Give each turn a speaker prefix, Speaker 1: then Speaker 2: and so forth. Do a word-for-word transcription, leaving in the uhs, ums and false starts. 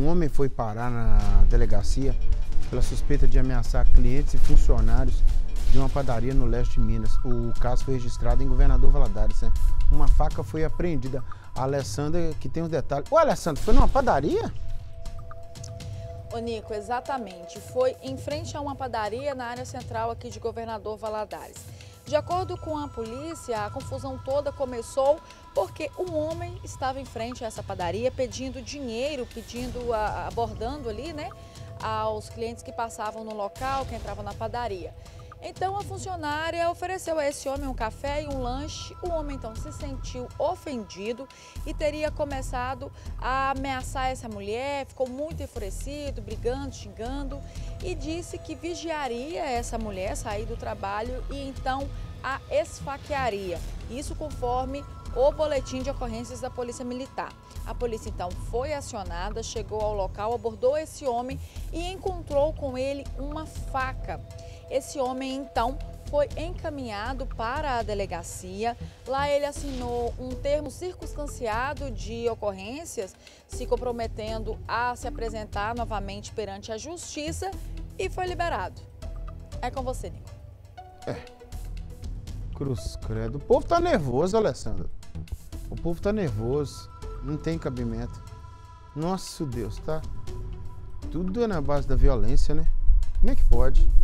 Speaker 1: Um homem foi parar na delegacia pela suspeita de ameaçar clientes e funcionários de uma padaria no leste de Minas. O caso foi registrado em Governador Valadares, né? Uma faca foi apreendida. A Alessandra, que tem os detalhes. Ô, Alessandra, foi numa padaria?
Speaker 2: Ô, Nico, exatamente. Foi em frente a uma padaria na área central aqui de Governador Valadares. De acordo com a polícia, a confusão toda começou porque um homem estava em frente a essa padaria pedindo dinheiro, pedindo, a, abordando ali, né, aos clientes que passavam no local, que entravam na padaria. Então a funcionária ofereceu a esse homem um café e um lanche. O homem então se sentiu ofendido e teria começado a ameaçar essa mulher, ficou muito enfurecido, brigando, xingando e disse que vigiaria essa mulher sair do trabalho e então a esfaquearia. Isso conforme o boletim de ocorrências da Polícia Militar. A polícia então foi acionada, chegou ao local, abordou esse homem e encontrou com ele uma faca. Esse homem, então, foi encaminhado para a delegacia. Lá ele assinou um termo circunstanciado de ocorrências, se comprometendo a se apresentar novamente perante a justiça e foi liberado. É com você, Nico.
Speaker 1: É. Cruz credo. O povo tá nervoso, Alessandra. O povo tá nervoso. Não tem cabimento. Nossa Deus, tá? Tudo é na base da violência, né? Como é que pode?